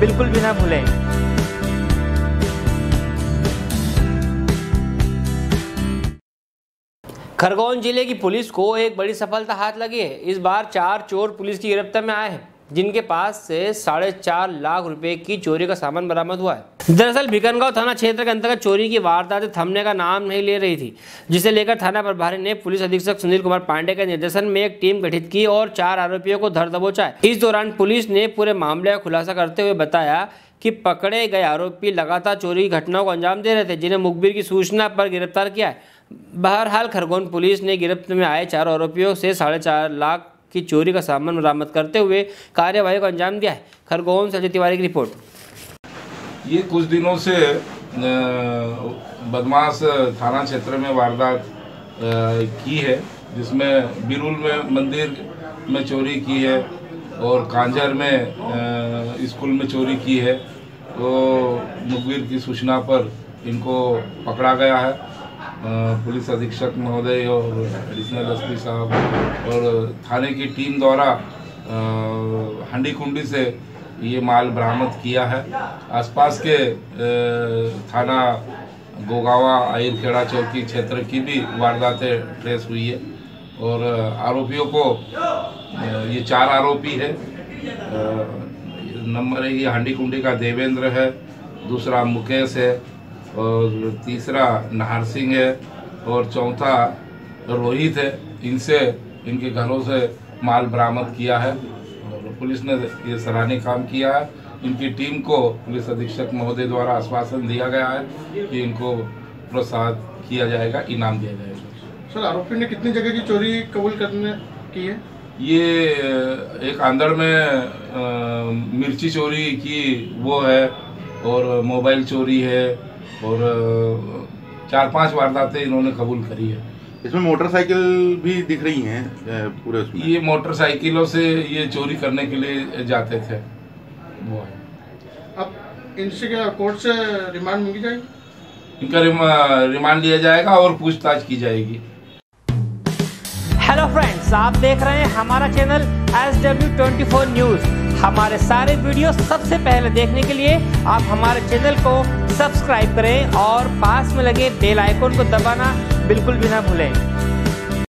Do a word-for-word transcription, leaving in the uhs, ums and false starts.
बिल्कुल भी ना भूलें। खरगोन जिले की पुलिस को एक बड़ी सफलता हाथ लगी है। इस बार चार चोर पुलिस की गिरफ्त में आए हैं, जिनके पास से साढ़े चार लाख रुपए की चोरी का सामान बरामद हुआ है। दरअसल भिकनगांव थाना क्षेत्र के अंतर्गत चोरी की वारदातें थमने का नाम नहीं ले रही थी, जिसे लेकर थाना प्रभारी ने पुलिस अधीक्षक सुनील कुमार पांडे के निर्देशन में एक टीम गठित की और चार आरोपियों को धर दबोचा है। इस दौरान पुलिस ने पूरे मामले का खुलासा करते हुए बताया कि पकड़े गए आरोपी लगातार चोरी की घटनाओं को अंजाम दे रहे थे, जिन्हें मुखबिर की सूचना पर गिरफ्तार किया है। बहरहाल खरगोन पुलिस ने गिरफ्त में आए चारों आरोपियों से साढ़े चार लाख की चोरी का सामान बरामद करते हुए कार्यवाही को अंजाम दिया है। खरगोन से अजय तिवारी की रिपोर्ट। ये कुछ दिनों से बदमाश थाना क्षेत्र में वारदात की है, जिसमें बिरुल में मंदिर में चोरी की है और कांझर में स्कूल में चोरी की है। तो मुखबिर की सूचना पर इनको पकड़ा गया है। पुलिस अधीक्षक महोदय और एडिशनल एसपी साहब और थाने की टीम द्वारा हंडी कुंडी से ये माल बरामद किया है। आसपास के थाना गोगावा आयरखेड़ा चौकी क्षेत्र की भी वारदातें ट्रेस हुई है और आरोपियों को ये चार आरोपी है। नंबर एक ये हंडी कुंडी का देवेंद्र है, दूसरा मुकेश है और तीसरा नाहर सिंह है और चौथा रोहित है। इनसे इनके घरों से माल बरामद किया है और पुलिस ने ये सराहनीय काम किया है। इनकी टीम को पुलिस अधीक्षक महोदय द्वारा आश्वासन दिया गया है कि इनको प्रोत्साहित किया जाएगा, इनाम दिया जाएगा। सर, आरोपी ने कितनी जगह की चोरी कबूल करने की है? ये एक आंदड़ में आ, मिर्ची चोरी की वो है और मोबाइल चोरी है और चार पांच वारदातें इन्होंने कबूल करी है। इसमें मोटरसाइकिल भी दिख रही हैं पूरे उसमें। ये मोटरसाइकिलों से ये चोरी करने के लिए जाते थे वो है। अब इनसे क्या कोर्ट से रिमांड मांगी जाएगी? इनका रिमांड लिया जाएगा और पूछताछ की जाएगी। हेलो फ्रेंड्स, आप देख रहे हैं हमारा channel S W twenty four news. हमारे सारे वीडियो सबसे पहले देखने के लिए आप हमारे चैनल को सब्सक्राइब करें और पास में लगे बेल आइकन को दबाना बिल्कुल भी ना भूलें।